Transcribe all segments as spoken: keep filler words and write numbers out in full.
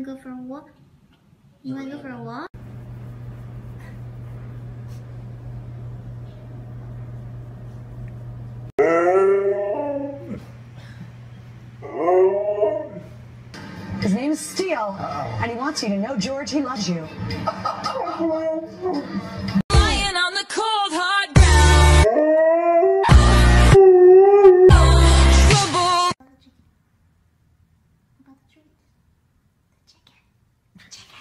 go for a walk? You wanna go for a walk? His name is Steel, and he wants you to know, George, he loves you. Lying on the cold hard ground. Trouble. About the treat. The chicken. The chicken.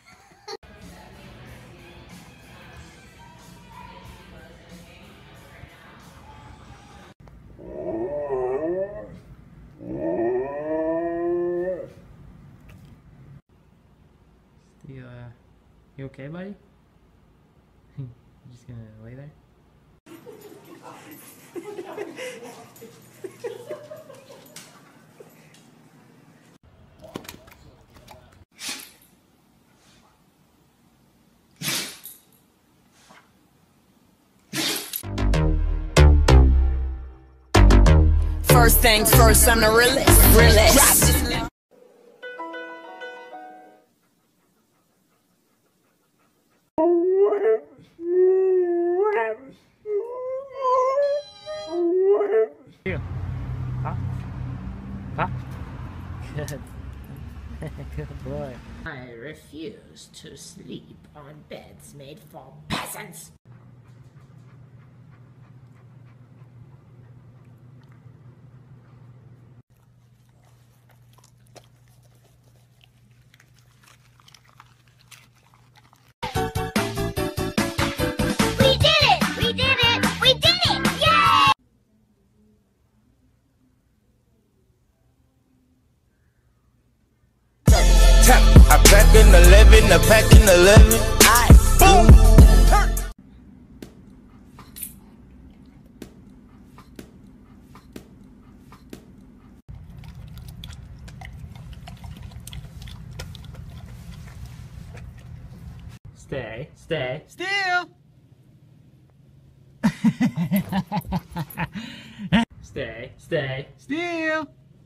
You, uh, you okay, buddy? You just gonna lay there? First things first, I'm the realest. Realest. You. Huh? Huh? Good. Good boy. I refuse to sleep on beds made for peasants. We did it! We did it! We did it! Yay! I pack in eleven, I pack in eleven. I boom. Stay, stay. Still. Stay, stay. Still.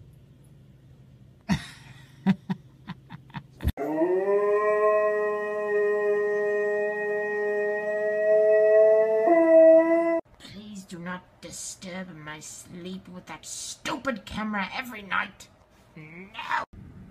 Please do not disturb my sleep with that stupid camera every night. No!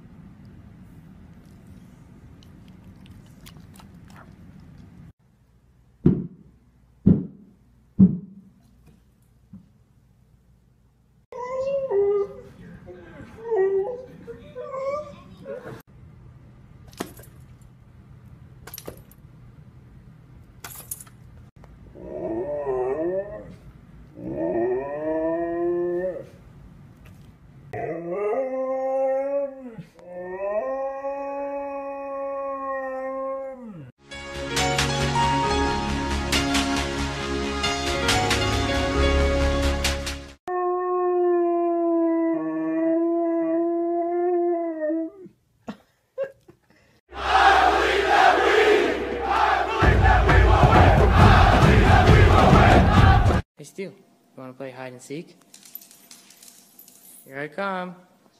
Hey, Stu, you wanna play hide and seek? Here I come.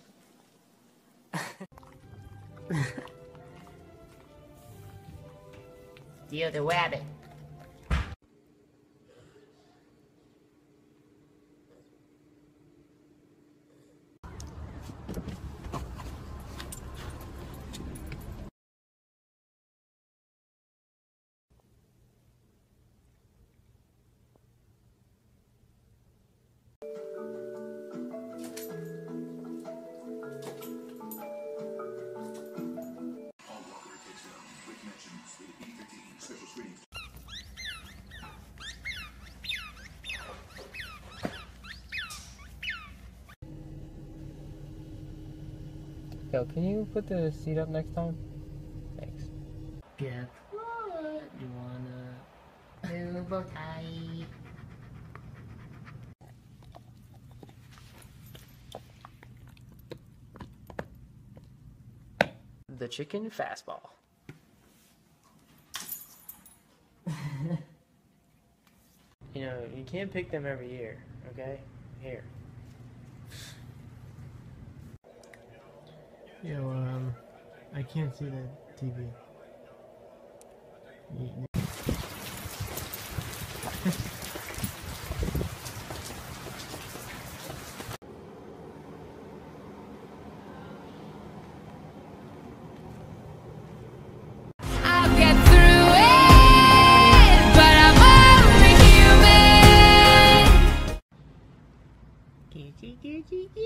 Steal the rabbit. Yo, can you put the seat up next time? Thanks. Guess what? You wanna Blue bow tie. the chicken fastball? You know, you can't pick them every year, okay? Here. Yo, um, I can't see the T V. I'll get through it, but I'm only human. Gucci, Gucci, Gucci.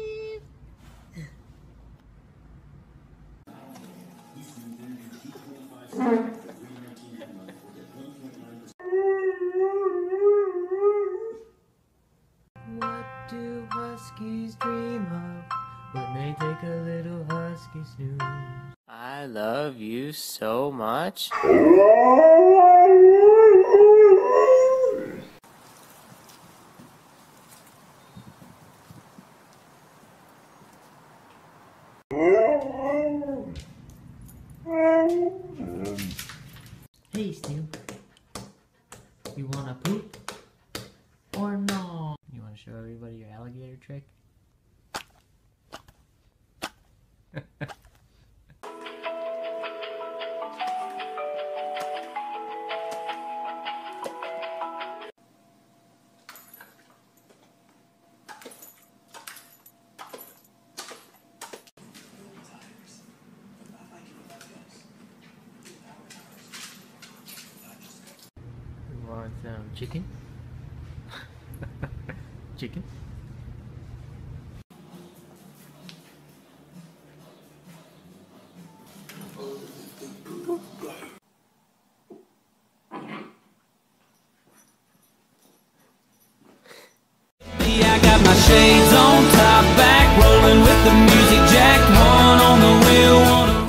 What do huskies dream of when they take a little husky snooze? I love you so much. Hey, Steel. You wanna poop? Or no? You wanna show everybody your alligator trick? You want some chicken? Chicken? I got my shades on, top back, rolling with the music jack, one on the wheel, one around.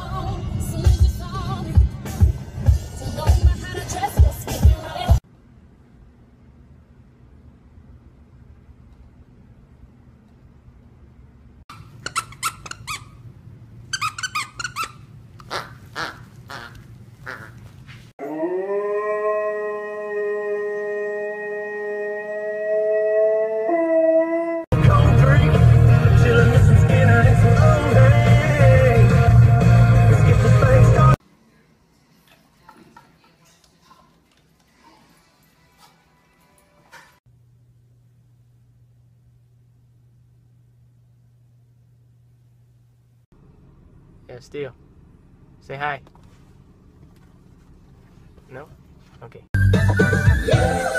Yeah, Steel. Say hi. No? Okay.